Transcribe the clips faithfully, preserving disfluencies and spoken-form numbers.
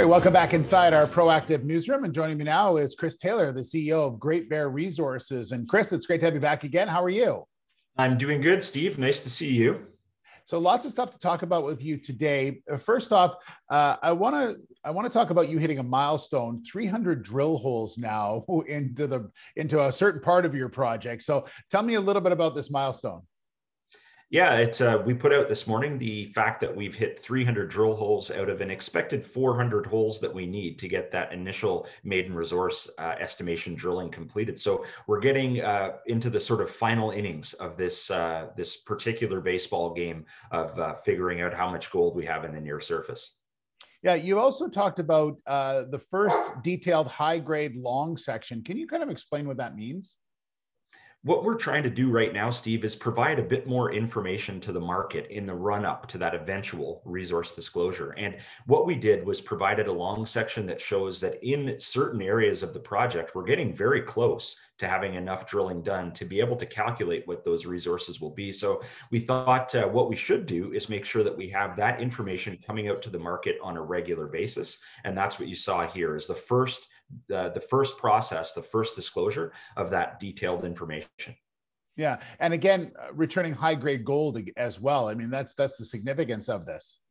right, welcome back inside our proactive newsroom. And joining me now is Chris Taylor, the C E O of Great Bear Resources. And Chris, it's great to have you back again. How are you? I'm doing good, Steve. Nice to see you. So lots of stuff to talk about with you today. First off, uh, I want to I want to talk about you hitting a milestone, three hundred drill holes now into the into a certain part of your project. So tell me a little bit about this milestone. Yeah, it's uh, we put out this morning the fact that we've hit three hundred drill holes out of an expected four hundred holes that we need to get that initial maiden resource uh, estimation drilling completed. So we're getting uh, into the sort of final innings of this uh, this particular baseball game of uh, figuring out how much gold we have in the near surface. Yeah, you also talked about uh, the first detailed high-grade long section. Can you kind of explain what that means? What we're trying to do right now, Steve, is provide a bit more information to the market in the run up to that eventual resource disclosure. And what we did was provided a long section that shows that in certain areas of the project, we're getting very close to having enough drilling done to be able to calculate what those resources will be. So we thought uh, what we should do is make sure that we have that information coming out to the market on a regular basis. And that's what you saw here is the first Uh, the first process, the first disclosure of that detailed information. Yeah, and again, returning high-grade gold as well. I mean, that's that's the significance of this.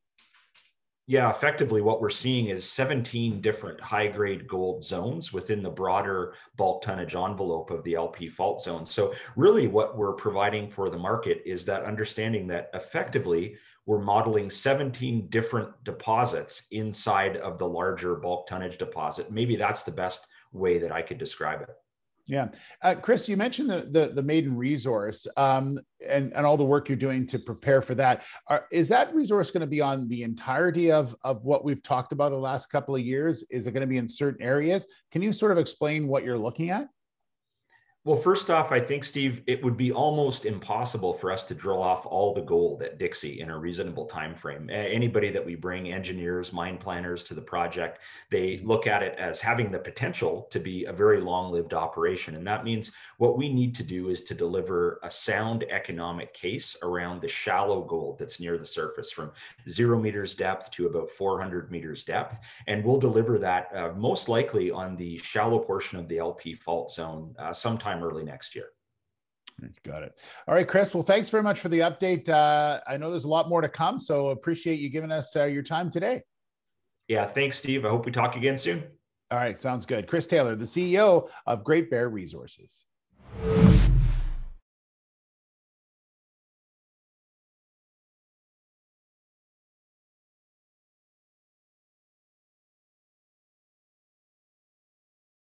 Yeah, effectively what we're seeing is seventeen different high-grade gold zones within the broader bulk tonnage envelope of the L P fault zone. So really what we're providing for the market is that understanding that effectively we're modeling seventeen different deposits inside of the larger bulk tonnage deposit. Maybe that's the best way that I could describe it. Yeah. Uh, Chris, you mentioned the, the, the maiden resource um, and, and all the work you're doing to prepare for that. Are, is that resource going to be on the entirety of, of what we've talked about the last couple of years? Is it going to be in certain areas? Can you sort of explain what you're looking at? Well, first off, I think, Steve, it would be almost impossible for us to drill off all the gold at Dixie in a reasonable time frame. Anybody that we bring, engineers, mine planners to the project, they look at it as having the potential to be a very long-lived operation. And that means what we need to do is to deliver a sound economic case around the shallow gold that's near the surface from zero meters depth to about four hundred meters depth. And we'll deliver that uh, most likely on the shallow portion of the L P fault zone uh, sometime early next year. Got it. All right, Chris. Well, thanks very much for the update. Uh, I know there's a lot more to come, so appreciate you giving us uh, your time today. Yeah, thanks, Steve. I hope we talk again soon. All right, sounds good. Chris Taylor, the C E O of Great Bear Resources.